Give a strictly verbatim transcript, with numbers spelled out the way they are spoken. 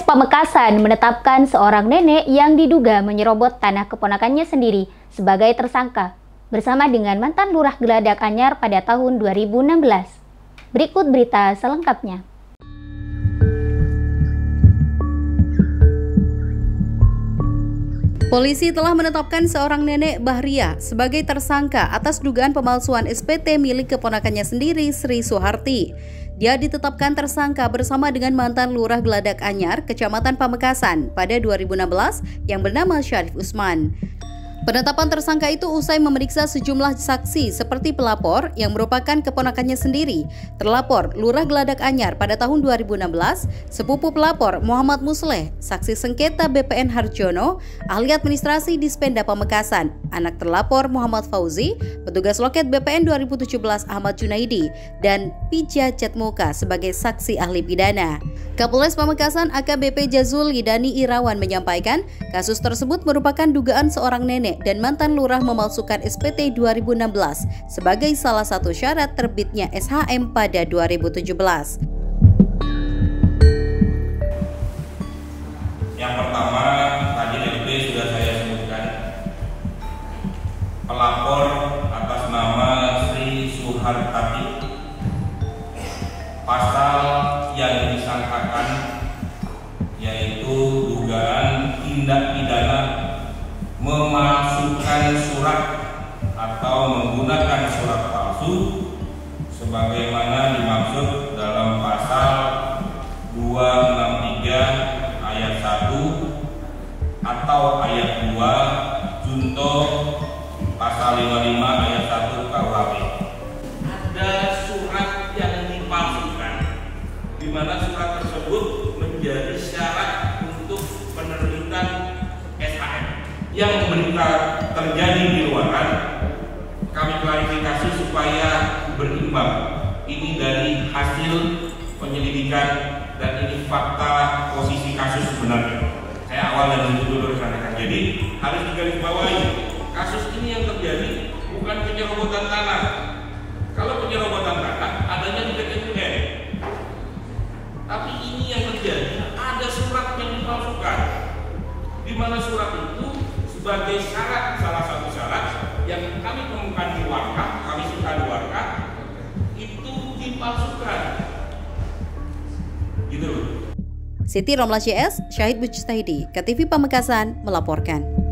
Pamekasan menetapkan seorang nenek yang diduga menyerobot tanah keponakannya sendiri sebagai tersangka bersama dengan mantan Lurah Geladak Anyar pada tahun dua ribu enam belas. Berikut berita selengkapnya. Polisi telah menetapkan seorang nenek Bahria sebagai tersangka atas dugaan pemalsuan S P T milik keponakannya sendiri, Sri Suharti. Dia ditetapkan tersangka bersama dengan mantan Lurah Geladak Anyar, Kecamatan Pamekasan pada dua ribu enam belas yang bernama Syarif Usman. Penetapan tersangka itu usai memeriksa sejumlah saksi seperti pelapor yang merupakan keponakannya sendiri, terlapor Lurah Geladak Anyar pada tahun dua ribu enam belas, sepupu pelapor Muhammad Musleh, saksi sengketa B P N Harjono, ahli administrasi Dispenda Pamekasan, anak terlapor Muhammad Fauzi, petugas loket B P N dua ribu tujuh belas Ahmad Junaidi, dan Pija Cetmuka sebagai saksi ahli pidana. Kapolres Pamekasan A K B P Jazul Lidani Irawan menyampaikan, kasus tersebut merupakan dugaan seorang nenek dan mantan lurah memalsukan S P T dua ribu enam belas sebagai salah satu syarat terbitnya S H M pada dua ribu tujuh belas. Yang pertama, tadi L P sudah saya sebutkan. Pelapor atas nama Sri Suharti. Pasal yang disangkakan yaitu dugaan tindak pidana memalsukan surat atau menggunakan surat palsu sebagaimana dimaksud dalam pasal dua ratus enam puluh tiga ayat satu atau ayat dua junto pasal lima puluh lima ayat satu K U H P. Ada surat yang dipalsukan di mana surat tersebut menjadi syarat untuk penerbitan S H M. Yang berita terjadi di luaran, kami klarifikasi supaya berimbang. Ini dari hasil penyelidikan dan ini fakta posisi kasus sebenarnya. Saya awal dari itu dulu rekan-rekan. Jadi harus digarisbawahi, kasus ini yang terjadi bukan penyerobotan tanah. Kalau penyerobotan tanah adanya di P T U N, tapi ini yang terjadi ada surat yang dipalsukan, di mana surat itu sebagai syarat, salah satu syarat yang kami temukan di warga, kami suka di warga, itu dipalsukan. Gitu loh. Siti Romla C S, Syahid Bujtahidi, K T V Pamekasan melaporkan.